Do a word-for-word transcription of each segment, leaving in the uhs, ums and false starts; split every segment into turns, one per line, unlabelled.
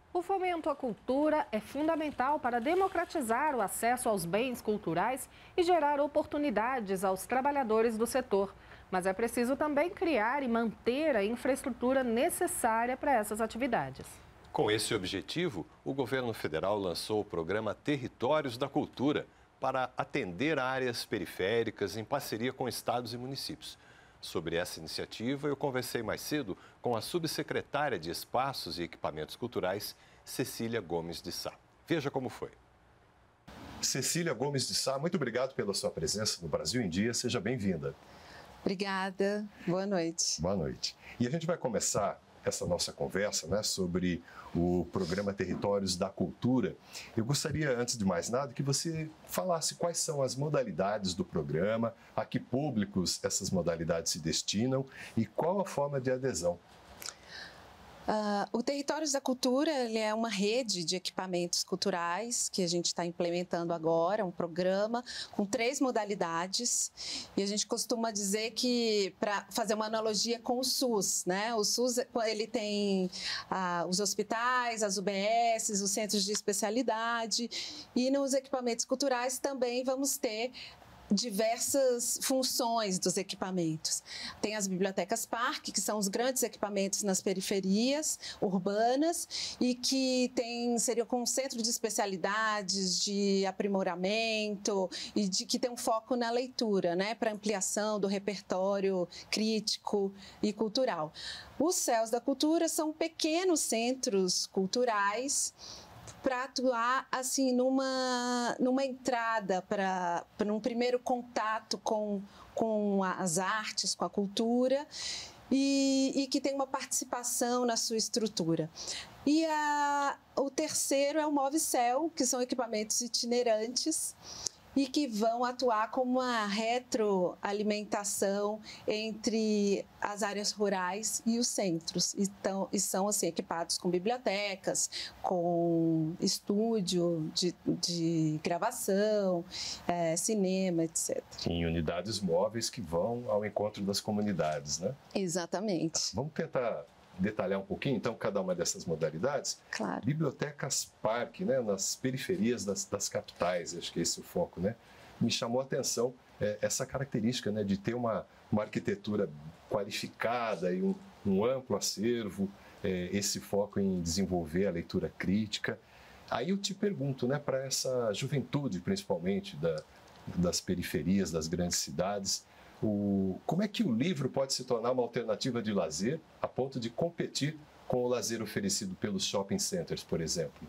O fomento à cultura é fundamental para democratizar o acesso aos bens culturais e gerar oportunidades aos trabalhadores do setor. Mas é preciso também criar e manter a infraestrutura necessária para essas atividades.
Com esse objetivo, o governo federal lançou o programa Territórios da Cultura para atender áreas periféricas em parceria com estados e municípios. Sobre essa iniciativa, eu conversei mais cedo com a subsecretária de Espaços e Equipamentos Culturais, Cecília Gomes de Sá. Veja como foi.
Cecília Gomes de Sá, muito obrigado pela sua presença no Brasil em Dia. Seja bem-vinda.
Obrigada. Boa noite.
Boa noite. E a gente vai começar essa nossa conversa, né, sobre o programa Territórios da Cultura. Eu gostaria, antes de mais nada, que você falasse quais são as modalidades do programa, a que públicos essas modalidades se destinam e qual a forma de adesão.
Uh, o Territórios da Cultura ele é uma rede de equipamentos culturais que a gente está implementando agora, um programa com três modalidades. E a gente costuma dizer que, para fazer uma analogia com o SUS, né? O SUS ele tem uh, os hospitais, as U B S, os centros de especialidade, e nos equipamentos culturais também vamos ter diversas funções dos equipamentos. Tem as bibliotecas parque, que são os grandes equipamentos nas periferias urbanas e que tem, seriam com um centro de especialidades, de aprimoramento e de que tem um foco na leitura, né, para ampliação do repertório crítico e cultural. Os C E Ls da Cultura são pequenos centros culturais para atuar assim numa, numa entrada, para um primeiro contato com, com as artes, com a cultura, e, e que tem uma participação na sua estrutura. E a, o terceiro é o Movicel, que são equipamentos itinerantes, e que vão atuar como uma retroalimentação entre as áreas rurais e os centros. Então, e são assim, equipados com bibliotecas, com estúdio de, de gravação, é, cinema, etcétera.
Em unidades móveis que vão ao encontro das comunidades, né?
Exatamente.
Vamos tentar detalhar um pouquinho, então, cada uma dessas modalidades?
Claro.
Bibliotecas parque, né, nas periferias das, das capitais, acho que esse é o foco, né? Me chamou a atenção é, essa característica, né, de ter uma, uma arquitetura qualificada e um, um amplo acervo, é, esse foco em desenvolver a leitura crítica. Aí eu te pergunto, né, para essa juventude, principalmente, da, das periferias, das grandes cidades, O, como é que o livro pode se tornar uma alternativa de lazer a ponto de competir com o lazer oferecido pelos shopping centers, por exemplo?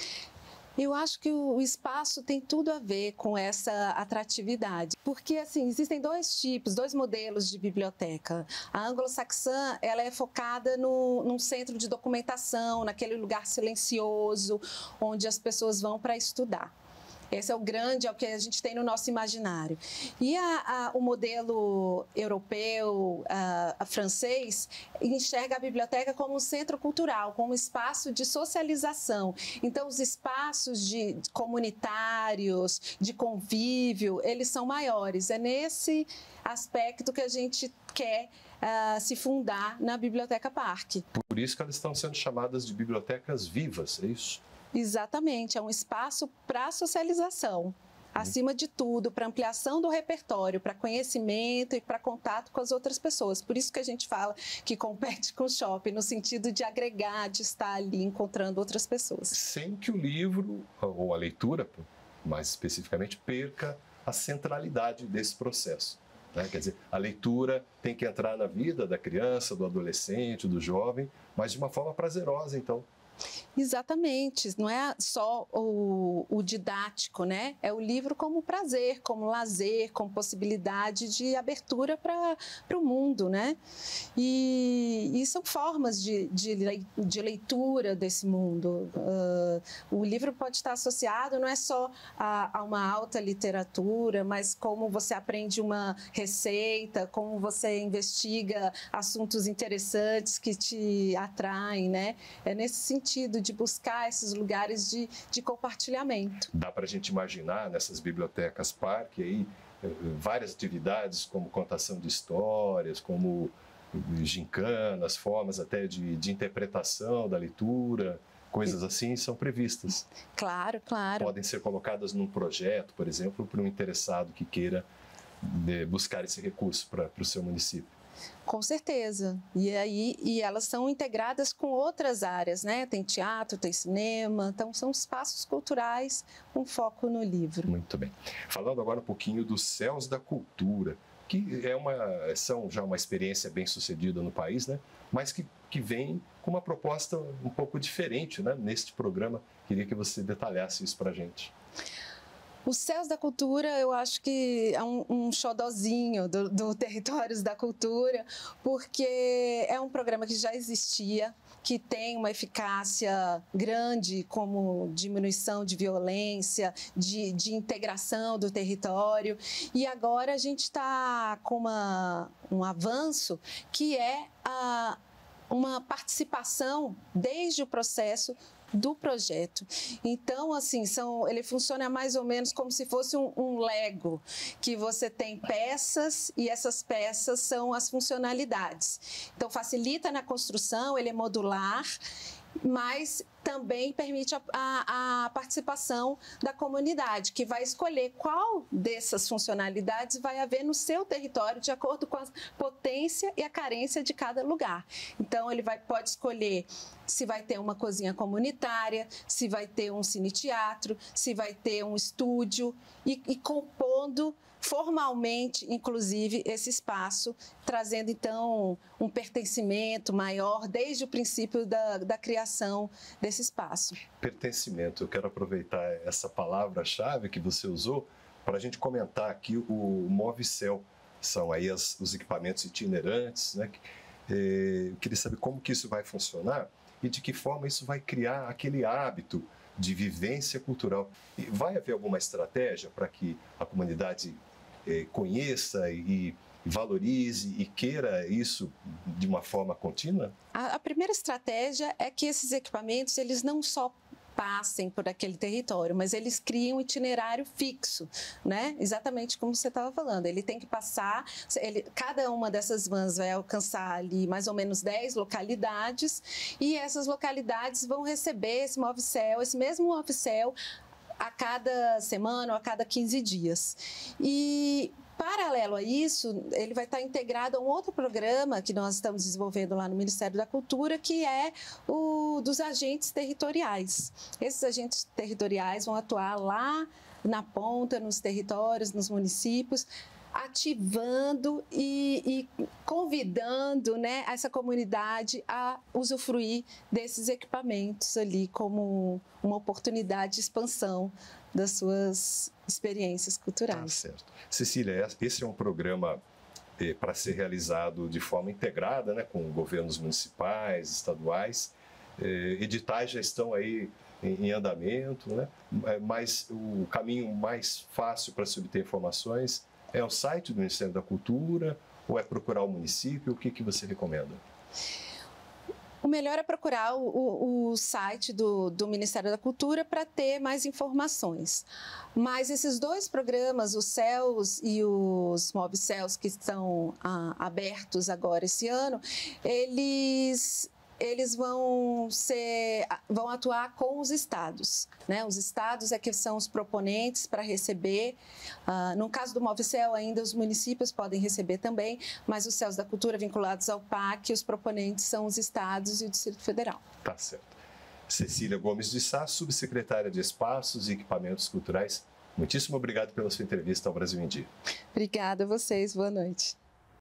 Eu acho que o espaço tem tudo a ver com essa atratividade, porque assim existem dois tipos, dois modelos de biblioteca. A anglo-saxã, ela é focada no, num centro de documentação, naquele lugar silencioso, onde as pessoas vão para estudar. Esse é o grande, é o que a gente tem no nosso imaginário. E a, a, o modelo europeu, a, a francês, enxerga a biblioteca como um centro cultural, como um espaço de socialização. Então, os espaços de, de comunitários, de convívio, eles são maiores. É nesse aspecto que a gente quer uh, se fundar na Biblioteca Parque.
Por isso que elas estão sendo chamadas de bibliotecas vivas, é isso?
Exatamente, é um espaço para socialização, acima de tudo, para ampliação do repertório, para conhecimento e para contato com as outras pessoas. Por isso que a gente fala que compete com o shopping, no sentido de agregar, de estar ali encontrando outras pessoas.
Sem que o livro, ou a leitura, mais especificamente, perca a centralidade desse processo. Né? Quer dizer, a leitura tem que entrar na vida da criança, do adolescente, do jovem, mas de uma forma prazerosa, então.
Exatamente, não é só o, o didático, né? É o livro como prazer, como lazer, como possibilidade de abertura para o mundo, né? E, e são formas de, de, de leitura desse mundo. Uh, o livro pode estar associado não é só a, a uma alta literatura, mas como você aprende uma receita, como você investiga assuntos interessantes que te atraem, né? É nesse sentido de buscar esses lugares de, de compartilhamento.
Dá para a gente imaginar nessas bibliotecas parque aí várias atividades como contação de histórias, como gincanas, formas até de, de interpretação da leitura, Coisas assim são previstas.
Claro, claro.
Podem ser colocadas num projeto, por exemplo, para um interessado que queira de, buscar esse recurso para o seu município.
Com certeza. E aí e elas são integradas com outras áreas, né? Tem teatro, tem cinema, então são espaços culturais com foco no livro.
Muito bem. Falando agora um pouquinho dos Céus da Cultura, que é uma, são já uma experiência bem sucedida no país, né? Mas que, que vem com uma proposta um pouco diferente, né? Neste programa. Queria que você detalhasse isso para a gente.
Os Céus da Cultura, eu acho que é um, um xodozinho do, do Territórios da Cultura, porque é um programa que já existia, que tem uma eficácia grande como diminuição de violência, de, de integração do território. E agora a gente está com uma, um avanço que é a, uma participação desde o processo do projeto. Então, assim, são, ele funciona mais ou menos como se fosse um, um Lego, que você tem peças e essas peças são as funcionalidades. Então, facilita na construção, ele é modular, mas também permite a, a, a participação da comunidade, que vai escolher qual dessas funcionalidades vai haver no seu território, de acordo com a potência e a carência de cada lugar. Então, ele vai, pode escolher se vai ter uma cozinha comunitária, se vai ter um cine-teatro, se vai ter um estúdio, e, e compondo formalmente, inclusive, esse espaço, trazendo, então, um pertencimento maior desde o princípio da, da criação desse espaço.
Pertencimento, eu quero aproveitar essa palavra-chave que você usou para a gente comentar aqui o Movicel. São aí as, os equipamentos itinerantes, né? Eu queria saber como que isso vai funcionar e de que forma isso vai criar aquele hábito de vivência cultural. E vai haver alguma estratégia para que a comunidade eh, conheça e valorize e queira isso de uma forma contínua?
A, a primeira estratégia é que esses equipamentos, eles não só passem por aquele território, mas eles criam um itinerário fixo, né? Exatamente como você estava falando. Ele tem que passar, ele, cada uma dessas vans vai alcançar ali mais ou menos dez localidades e essas localidades vão receber esse Movicel, esse mesmo Movicel a cada semana ou a cada quinze dias. E paralelo a isso, ele vai estar integrado a um outro programa que nós estamos desenvolvendo lá no Ministério da Cultura, que é o dos agentes territoriais. Esses agentes territoriais vão atuar lá na ponta, nos territórios, nos municípios, ativando e, e convidando, né, essa comunidade a usufruir desses equipamentos ali como uma oportunidade de expansão das suas experiências culturais.
Tá certo. Cecília, esse é um programa eh, para ser realizado de forma integrada, né, com governos municipais, estaduais. Eh, editais já estão aí em, em andamento, né, mas o caminho mais fácil para se obter informações é o site do Ministério da Cultura ou é procurar o município? O que, que você recomenda?
O melhor é procurar o, o, o site do, do Ministério da Cultura para ter mais informações. Mas esses dois programas, os Céus e os Movicels, que estão ah, abertos agora esse ano, eles... eles vão, ser, vão atuar com os estados, né? Os estados é que são os proponentes para receber. Uh, no caso do Movicel, ainda os municípios podem receber também, mas os Céus da Cultura vinculados ao P A C, os proponentes são os estados e o Distrito Federal.
Tá certo. Cecília Gomes de Sá, subsecretária de Espaços e Equipamentos Culturais, muitíssimo obrigado pela sua entrevista ao Brasil em Dia.
Obrigada a vocês, boa noite.